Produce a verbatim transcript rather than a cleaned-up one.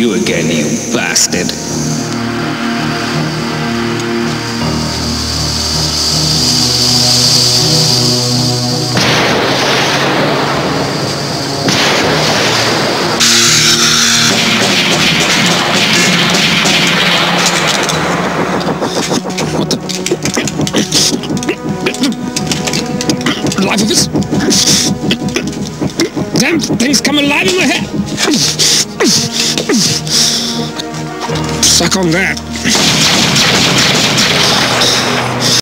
You again, you bastard. What the... life of this... damn things come alive in my head! Suck on that.